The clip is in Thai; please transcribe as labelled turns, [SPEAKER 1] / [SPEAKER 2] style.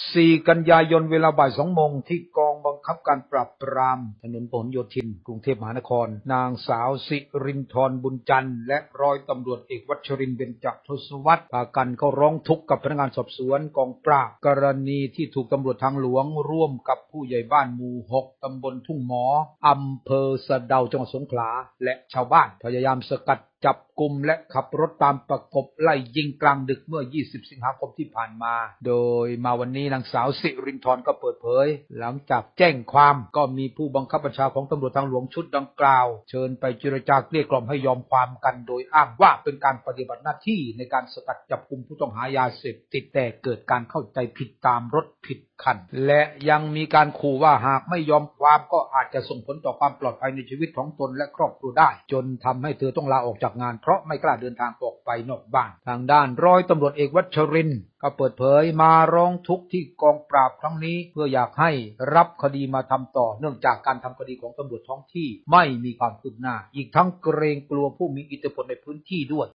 [SPEAKER 1] 4 กันยายนเวลาบ่าย 2 โมงที่กองบังคับการปราบปรามถนนพหลโยธินกรุงเทพมหานครนางสาวสิรินทร์บุญจันทร์และร้อยตำรวจเอกวัชรินทร์เบญจทศวรรษพากันเข้าร้องทุกข์กับพนักงานสอบสวนกองปราบกรณีที่ถูกตำรวจทางหลวงร่วมกับผู้ใหญ่บ้านหมู่ 6 ตำบลทุ่งหมออำเภอสะเดาจังหวัดสงขลาและชาวบ้านพยายามสกัดจับกุมและขับรถตามประกบไล่ยิงกลางดึกเมื่อ 20 สิงหาคมที่ผ่านมาโดยมาวันนี้นางสาวสิรินทร์ก็เปิดเผยหลังจากแจ้งความก็มีผู้บังคับบัญชาของตำรวจทางหลวงชุดดังกล่าวเชิญไปเจรจาเกลี้ยกล่อมให้ยอมความกันโดยอ้างว่าเป็นการปฏิบัติหน้าที่ในการสกัดจับกุมผู้ต้องหายาเสพติดแต่เกิดการเข้าใจผิดตามรถผิดคันและยังมีการขู่ว่าหากไม่ยอมความก็อาจจะส่งผลต่อความปลอดภัยในชีวิตของตนและครอบครัวได้จนทำให้เธอต้องลาออกจากงานเพราะไม่กล้าเดินทางออกไปนอกบ้านทางด้านร้อยตำรวจเอกวัชรินทร์ก็เปิดเผยมาร้องทุกข์ที่กองปราบครั้งนี้เพื่ออยากให้รับคดีมาทำต่อเนื่องจากการทำคดีของตำรวจท้องที่ไม่มีความคืบหน้าอีกทั้งเกรงกลัวผู้มีอิทธิพลในพื้นที่ด้วย